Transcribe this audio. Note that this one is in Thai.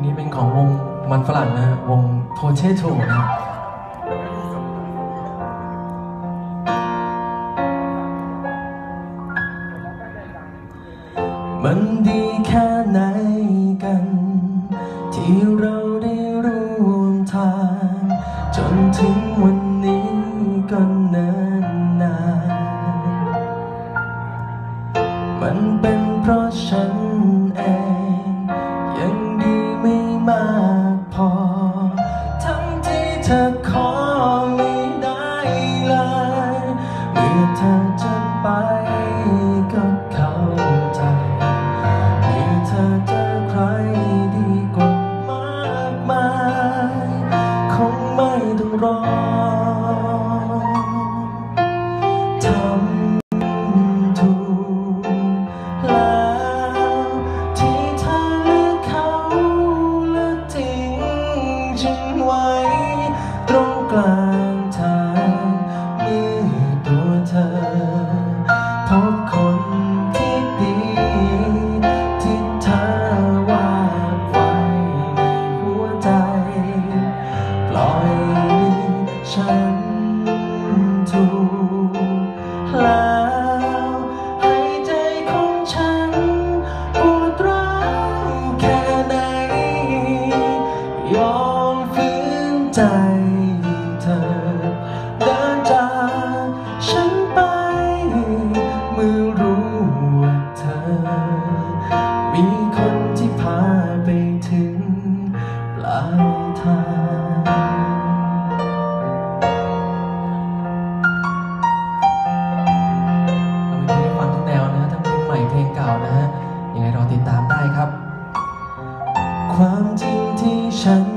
นี้เป็นของวงมันฝรั่งนะวงโพเทโต้นะมันดีแค่ไหนกันที่เราได้ร่วมทางจนถึงวันนี้ก็เนิ่นนานมันเป็นเพราะฉันเองยังดีไม่มากพอทั้งที่เธอขอไม่ได้เลยเมื่อเธอจะไปก็เข้าใจเมื่อเธอเจอใครดีกว่ามากมายคงไม่ต้องรอทำถูกแล้วที่เธอเลือกเขาและทิ้งฉันไว้ตรงกลางทางเมื่อตัวเธอพบคนที่ดีที่เธอวาดไว้ในหัวใจปล่อยฉันถูกแล้วให้ใจของฉันปวดร้าวแค่ไหนยอมฝืนใจเธอเดินจากฉันไปเมื่อรู้ว่าเธอมีคนที่พาไปถึงปลายทางเรามีเพลงฟังทุกแนวนะฮะทั้งเพลงใหม่เพลงเก่านะฮะยังไงรอติดตามได้ครับความจริงที่ฉัน